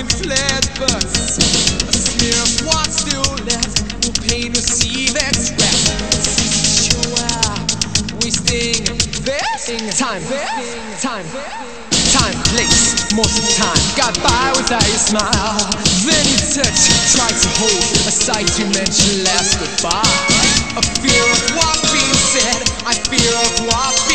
been fled, but a smear of what's still left will pain to see that's left. Wasting time, place, most of the time. Got by without your smile. Then you touch, try to hold a sight you meant your last goodbye. A fear of what's being said, I fear of what's being